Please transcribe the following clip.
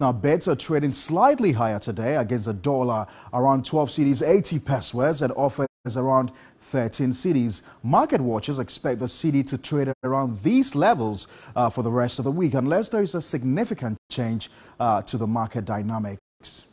Now, bets are trading slightly higher today against the dollar, around 12 cedis 80 pesewas, and offers around 13 cedis. Market watchers expect the cedi to trade around these levels for the rest of the week, unless there is a significant change to the market dynamics.